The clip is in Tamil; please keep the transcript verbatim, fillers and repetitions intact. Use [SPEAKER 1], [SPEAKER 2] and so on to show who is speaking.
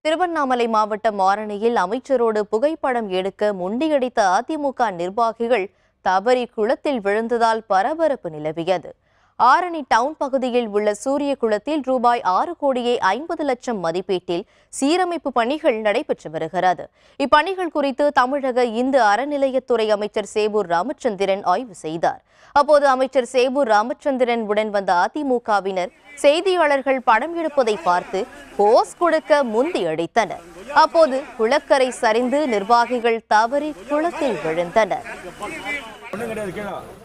[SPEAKER 1] திருவண்ணாமலை மாவட்டம் ஆரணியில் அமைச்சரோடு புகைப்படம் எடுக்க முண்டியடித்த அதிமுக நிர்வாகிகள் தவறி குளத்தில் விழுந்ததால் பரபரப்பு நிலவியது. ஆரணி டவுன் பகுதியில் உள்ள சூரிய குளத்தில் ரூபாய் ஆறு கோடியே ஐம்பது லட்சம் மதிப்பீட்டில் சீரமைப்பு பணிகள் நடைபெற்று வருகிறது. இப்பணிகள் குறித்து தமிழக இந்து அறநிலையத்துறை அமைச்சர் சேவூர் ராமச்சந்திரன் ஆய்வு செய்தார். அப்போது அமைச்சர் சேவூர் ராமச்சந்திரன் உடன் வந்த அதிமுகவினர் செய்தியாளர்கள் படம் எடுப்பதை பார்த்து போஸ் கொடுக்க முந்தி அடித்தனர். அப்போது குளக்கரை சரிந்து நிர்வாகிகள் தவறி குளத்தில் விழுந்தனர்.